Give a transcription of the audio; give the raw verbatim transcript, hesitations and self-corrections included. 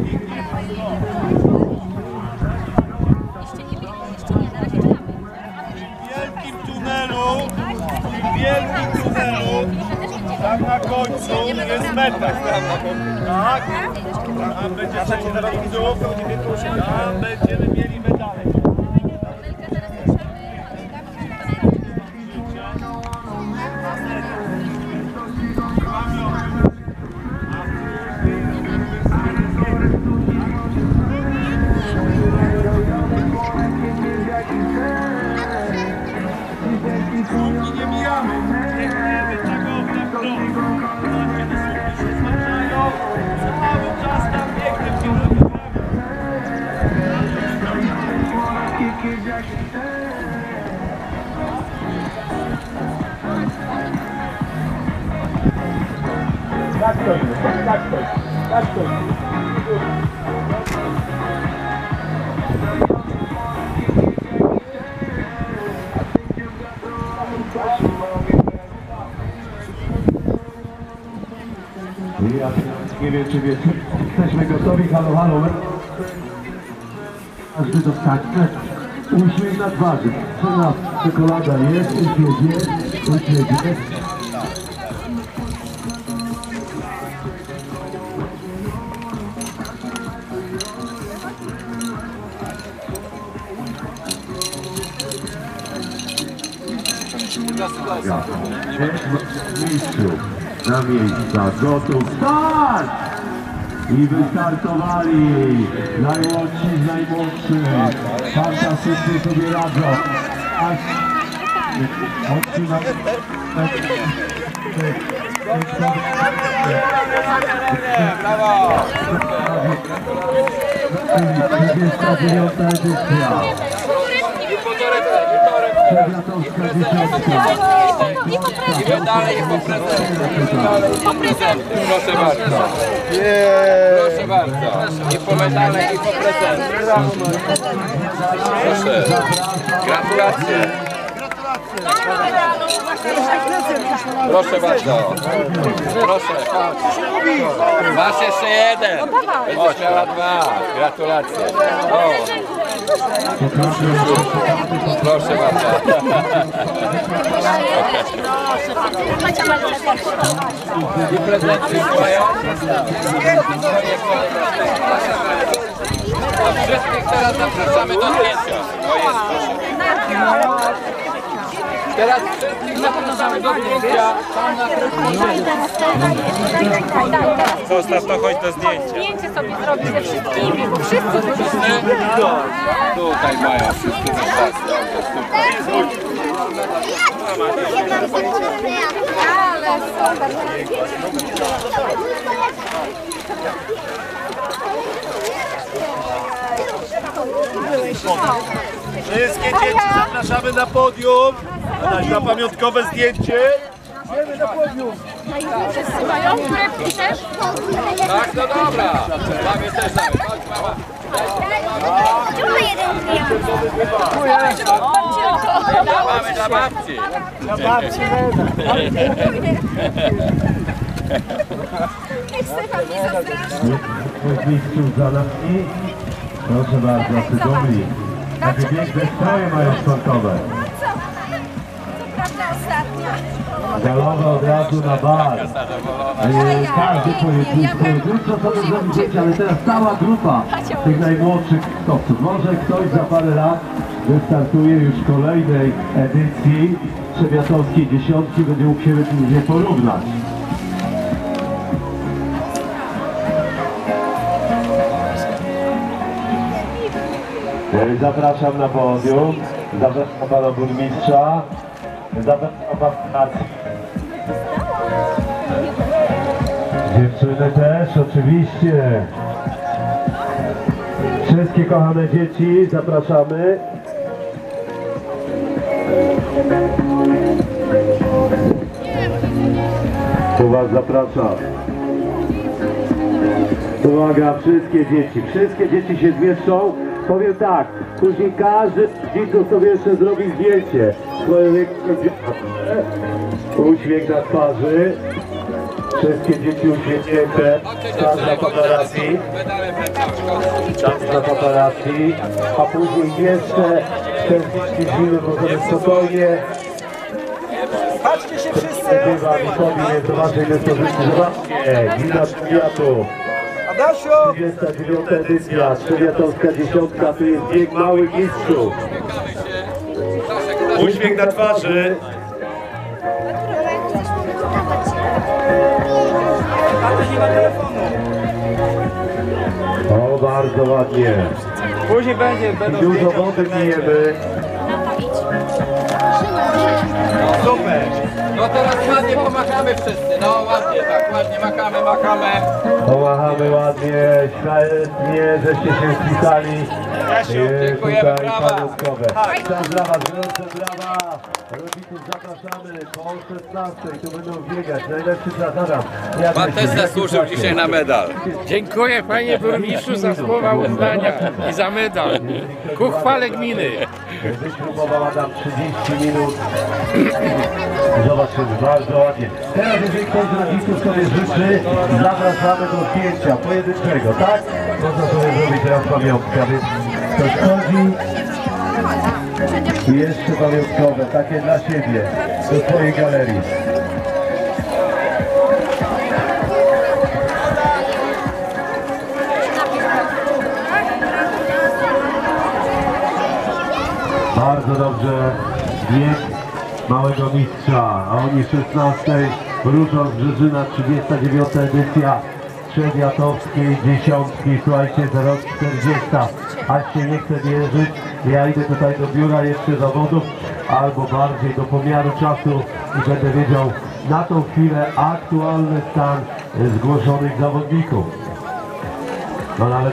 wielkim tunelu, w wielkim tunelu, tam na końcu jest medal. Tak? Tam będzie trzeci zaraz widzów, tam będziemy mieli medale. Nie mijamy, biegniemy tego w lewo. Kiedy słupki się zważają, cały czas tam biegnie w kierunku tak to jest, tak to jest, tak to jest. Ja nie wiem, czy wiecie, jesteśmy gotowi, halo, halo. Każdy dostanie uśmiech na twarzy. Cena czekolada jest, uśmiech jest, uśmiech jest. W miejscu. Na miejsca, gotów, start! I wystartowali najmłodsi z najmłodszych. Fantastycznie sobie radzą. Oczy na... Brawo! trzydziesta dziewiąta edycja. Przewiatowska dziesiątka. I medale i po prezenty. Proszę bardzo. Proszę bardzo. I po medale i po prezenty. Proszę. Gratulacje. Proszę bardzo. Proszę. Masz jeszcze jeden. Będziesz miała dwa. Gratulacje. O. Proszę bardzo. I prezenty mają? Wszystkich teraz zapraszamy do zdjęcia. To jest, proszę. Teraz wszystkich zapraszamy do zdjęcia. Zostaw to, chodź do zdjęcia. Zdjęcie sobie zrobić ze wszystkimi, bo wszyscy Wszyscy? Tutaj mają wszyscy na czas. ale super. Wszystkie dzieci zapraszamy na podium. Na pamiątkowe zdjęcie. Idziemy na podium. Wszyscy mają, które piszesz? Tak, no dobra. Mamy też nawet. Chodź, mama. Mamy dla babci. Dla babci Mistrzów za nami. Proszę bardzo, cudowni. Takie piękne stroje mają sportowe. Galowe od razu na bar. Każdy pojedynczo sobie zrobi dzieci, ale teraz cała grupa tych najmłodszych skowców. Może ktoś za parę lat wystartuje już w kolejnej edycji Przewiatowskiej Dziesiątki, będzie mógł się nie porównać. Zapraszam na podium, zapraszam pana burmistrza, zapraszam pana. Dziewczyny też, oczywiście. Wszystkie kochane dzieci zapraszamy. Tu was zapraszam. Uwaga, wszystkie dzieci, wszystkie dzieci się zmieszczą. Powiem tak, później każdy z widzów sobie jeszcze zrobi zdjęcie. Swoje uśmiech na twarzy. Wszystkie dzieci uśmiechnięte. Czas na paparacji. Czas na paparacji. A później jeszcze czterdzieści minut możemy spokojnie. Patrzcie się wszyscy! Bywa Witowi jest do waszej dyspozycji. Zobaczcie, widać kwiatu. Adasiu! trzydziesta dziewiąta edycja, trzywiatowska dziesiątka, tu jest bieg małych mistrzów. Uśmiech na twarzy. Tata nie ma telefonu. O, bardzo ładnie. Później będzie, będą Dużo zdjęcia. wody pijemy. Super. No teraz ładnie pomachamy wszyscy, no ładnie, tak, ładnie machamy, machamy. Pomachamy ładnie, świetnie, żeście się spisali. Jasiu, Jest dziękujemy, tutaj brawa. pamiątkowe. Czas dla was, gorące brawa. Rodziców zapraszamy po szesnastej, tu będą biegać. Najlepszy czas Adam. Jak Pan też myślisz, jaki zasłużył czas dzisiaj jest? na medal. Dziękuję panie burmistrzu za słowa uznania i za medal. Ku chwale gminy. Wyśrubował Adam trzydzieści minut. Zobacz, jest bardzo ładnie. Teraz jeżeli ktoś z rodziców sobie życzy, zapraszamy do zdjęcia pojedynczego, tak? Można sobie zrobić teraz pamiątkę, więc ktoś chodzi i jeszcze pamiątkowe, takie dla siebie, do swojej galerii. Bardzo dobrze, bieg małego mistrza, a oni szesnastej ruszą z Brzeżyna, trzydziesta dziewiąta edycja Trzewiatowskiej dziesiątki, słuchajcie, za rok czterdziesta, aż się nie chce wierzyć, ja idę tutaj do biura jeszcze zawodów, albo bardziej do pomiaru czasu i będę wiedział na tą chwilę aktualny stan zgłoszonych zawodników. No, ale